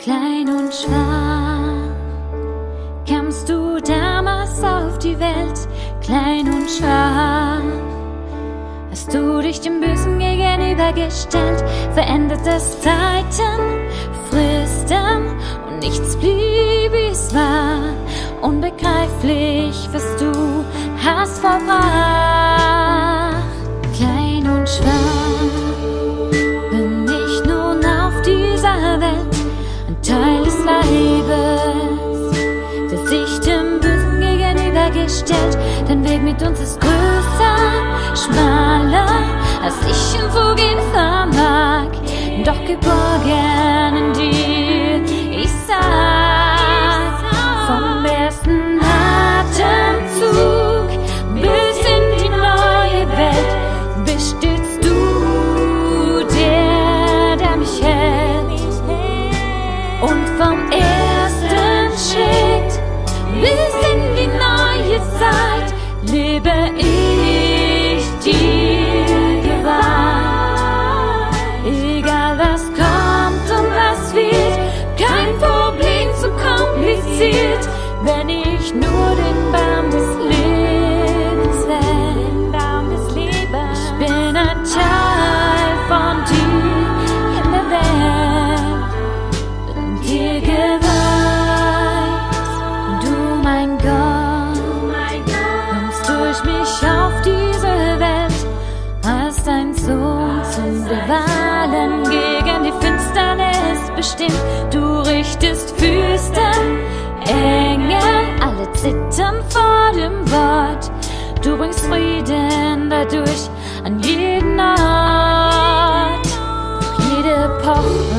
Klein und schwach kamst du damals auf die Welt, klein und schwach. Hast du dich dem Bösen gegenübergestellt, veränderte Zeiten, Fristen und nichts blieb, wie es war. Unbegreiflich, was du hast vollbracht. Klein und schwach bin ich nun auf dieser Welt, ein Teil des Leibes, der sich dem Bösen gegenübergestellt. Dein Weg mit uns ist größer, schmaler, als ich ihn zu gehen vermag, doch geborgen in dir. Ich sag, vom ersten Atemzug bis in die neue Welt bestimmst du, der mich hält. Und vom ersten Schritt bis in die neue Zeit lebe ich dir geweiht. Egal was kommt und was wird, kein Problem zu kompliziert, wenn ich nur den Baum des Lebens wähle. Ich bin ein Teil von dir in der Welt, bin dir geweiht. Du, mein Gott, kommst durch mich auf diese Welt, als dein Sohn zum Bewahren gegen die Finsternis bestimmt. Du richtest Fürsten, Engel, alle zittern vor dem Wort. Du bringst Frieden dadurch an jeden Ort. Doch jede Epoche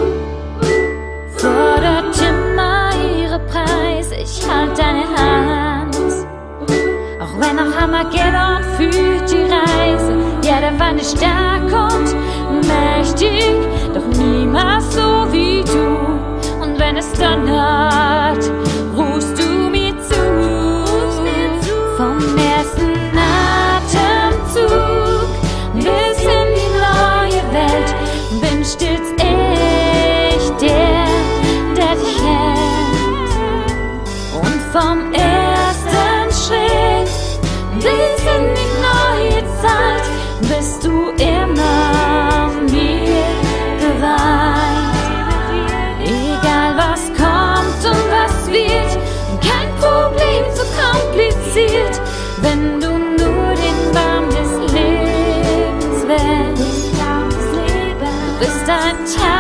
fordert immer ihre Preise. Ich halt deine Hand, auch wenn nach Armageddon führt die Reise. Ja, der Feind ist stark und mächtig, doch niemals so wie du. Und wenn es donnert, rufst du mir zu. Vom ersten Atemzug bis in die neue Welt bin stets ich der dich hält. Und vom ersten Schritt bis in die neue Zeit bist du immer mir geweiht. Egal was kommt und was wird, kein Problem zu kompliziert, wenn du nur den Baum des Lebens wählst. Du bist ein Teil